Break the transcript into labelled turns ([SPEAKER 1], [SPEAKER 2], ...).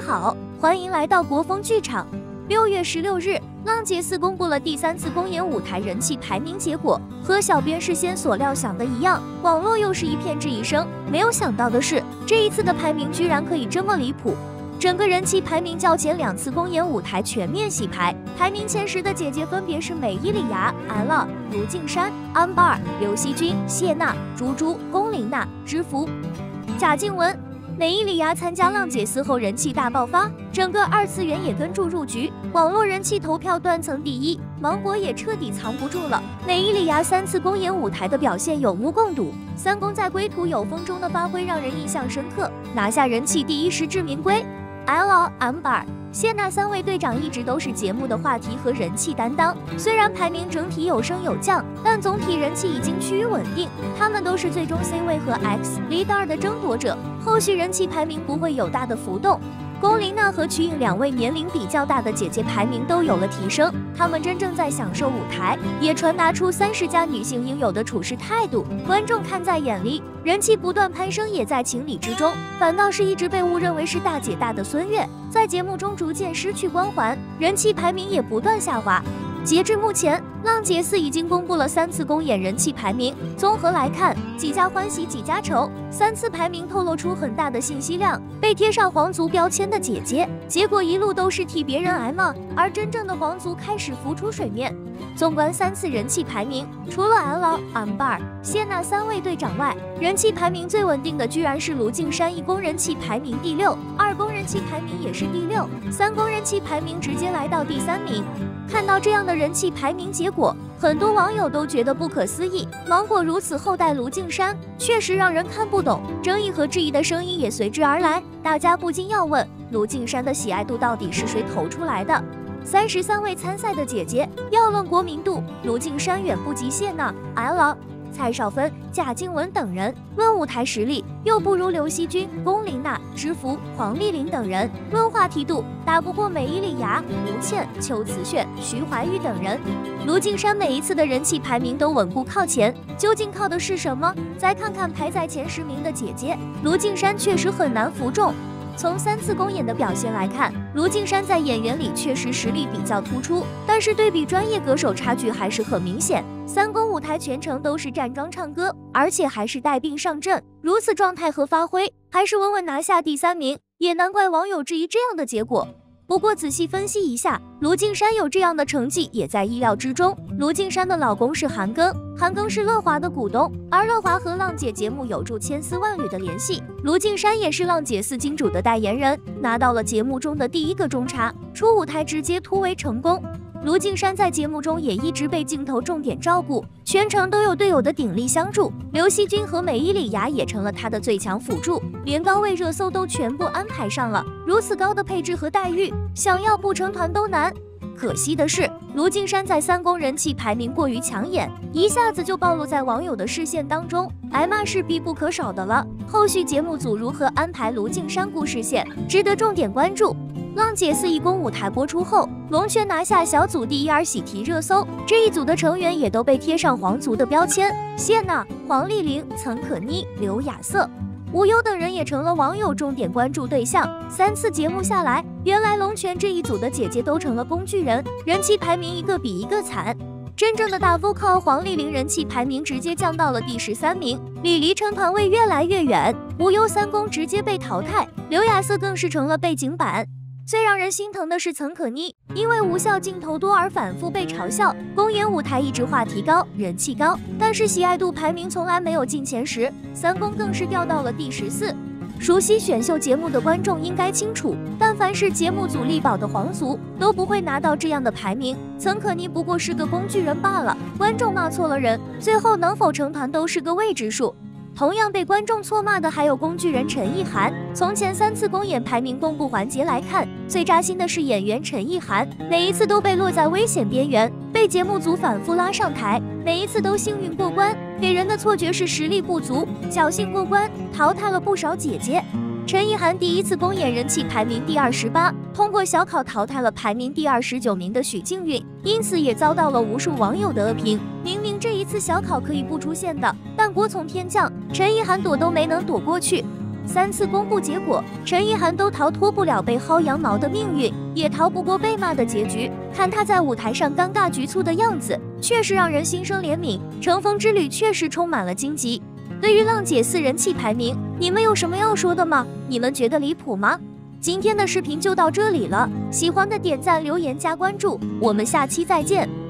[SPEAKER 1] 好，欢迎来到国风剧场。6月16日，浪姐4公布了第3次公演舞台人气排名结果，和小编事先所料想的一样，网络又是一片质疑声。没有想到的是，这一次的排名居然可以这么离谱。整个人气排名较前2次公演舞台全面洗牌，排名前10的姐姐分别是美伊里芽、Ella、卢靖姗、安巴尔、刘惜君、谢娜、猪猪、龚琳娜、知福、贾静雯。美伊里芽参加浪姐4后人气大爆发，整个2次元也跟住入局，网络人气投票断层第一，芒果也彻底藏不住了。美伊里芽3次公演舞台的表现有目共睹，3公在归途有风中的发挥让人印象深刻，拿下人气第一实至名归。Ella、安巴尔、谢娜3位队长一直都是节目的话题和人气担当，虽然排名整体有升有降，但总体人气已经趋于稳定。他们都是最终 C 位和 X Leader 的争夺者，后续人气排名不会有大的浮动。龚琳娜和瞿颖2位年龄比较大的姐姐排名都有了提升，她们真正在享受舞台，也传达出30加女性应有的处事态度，观众看在眼里，人气不断攀升也在情理之中。反倒是一直被误认为是大姐大的孙悦，在节目中逐渐失去光环，人气排名也不断下滑。截至目前，浪姐4已经公布了3次公演人气排名。综合来看，几家欢喜几家愁，3次排名透露出很大的信息量。被贴上皇族标签的姐姐，结果一路都是替别人挨骂，而真正的皇族开始浮出水面。纵观3次人气排名，除了Ella、安巴尔、谢娜3位队长外，人气排名最稳定的居然是卢靖姗，1公人气排名第6，2公人气排名也是第6，3公人气排名直接来到第3名。看到这样的人气排名结果，很多网友都觉得不可思议，芒果如此厚待卢靖姗，确实让人看不懂。争议和质疑的声音也随之而来，大家不禁要问，卢靖姗的喜爱度到底是谁投出来的？33位参赛的姐姐，要论国民度，卢靖姗远不及谢娜、Ella、蔡少芬、贾静雯等人；论舞台实力，又不如刘惜君、龚琳娜、知福、黄丽玲等人；论话题度，打不过美伊里芽、吴倩、邱瓷炫、徐怀钰等人。卢靖姗每一次的人气排名都稳固靠前，究竟靠的是什么？再看看排在前10名的姐姐，卢靖姗确实很难服众。从3次公演的表现来看，卢靖姗在演员里确实实力比较突出，但是对比专业歌手差距还是很明显。3公舞台全程都是站桩唱歌，而且还是带病上阵，如此状态和发挥，还是稳稳拿下第3名，也难怪网友质疑这样的结果。不过仔细分析一下，卢靖姗有这样的成绩也在意料之中。卢靖姗的老公是韩庚，韩庚是乐华的股东，而乐华和浪姐节目有助千丝万缕的联系。卢靖姗也是浪姐4金主的代言人，拿到了节目中的第1个中插，出舞台直接突围成功。卢靖姗在节目中也一直被镜头重点照顾，全程都有队友的鼎力相助，刘惜君和美伊里芽也成了他的最强辅助，连高位热搜都全部安排上了。如此高的配置和待遇，想要不成团都难。可惜的是，卢靖姗在3公人气排名过于抢眼，一下子就暴露在网友的视线当中，挨骂是必不可少的了。后续节目组如何安排卢靖姗故事线，值得重点关注。浪姐41公舞台播出后，龙泉拿下小组第1而喜提热搜，这一组的成员也都被贴上皇族的标签，谢娜、黄丽玲、岑可妮、刘雅瑟、无忧等人也成了网友重点关注对象。3次节目下来，原来龙泉这一组的姐姐都成了工具人，人气排名一个比一个惨。真正的大 vocal 黄丽玲人气排名直接降到了第13名，离成团位越来越远，无忧3公直接被淘汰，刘雅瑟更是成了背景板。最让人心疼的是岑可妮，因为无效镜头多而反复被嘲笑，公演舞台一直话题高，人气高，但是喜爱度排名从来没有进前10，3公更是掉到了第14。熟悉选秀节目的观众应该清楚，但凡是节目组力保的皇族，都不会拿到这样的排名。岑可妮不过是个工具人罢了，观众骂错了人，最后能否成团都是个未知数。同样被观众错骂的还有工具人陈意涵。从前3次公演排名公布环节来看，最扎心的是演员陈意涵，每一次都被落在危险边缘，被节目组反复拉上台，每一次都幸运过关，给人的错觉是实力不足，侥幸过关，淘汰了不少姐姐。陈意涵第1次公演人气排名第28，通过小考淘汰了排名第29名的许静韵，因此也遭到了无数网友的恶评。明明这一次小考可以不出现的，但国从天降，陈意涵躲都没能躲过去。 3次公布结果，陈意涵都逃脱不了被薅羊毛的命运，也逃不过被骂的结局。看她在舞台上尴尬局促的样子，确实让人心生怜悯。乘风之旅确实充满了荆棘。对于浪姐4人气排名，你们有什么要说的吗？你们觉得离谱吗？今天的视频就到这里了，喜欢的点赞、留言、加关注，我们下期再见。